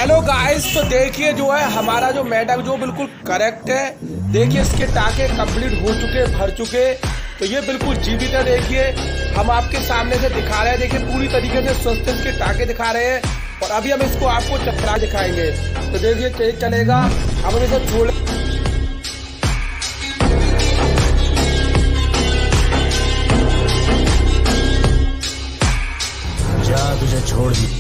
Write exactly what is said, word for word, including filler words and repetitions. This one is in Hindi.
हेलो गाइस, तो देखिए जो है हमारा जो मेढक जो बिल्कुल करेक्ट है। देखिए इसके टाके कंप्लीट हो चुके, भर चुके, तो ये बिल्कुल जीवित है। देखिए हम आपके सामने से दिखा रहे हैं, देखिए पूरी तरीके से स्वस्थ इसके टाके दिखा रहे हैं। और अभी हम इसको आपको चपरा दिखाएंगे, तो देखिए तेज चलेगा। अब हम इसे छोड़ जा, तुझे छोड़ दी।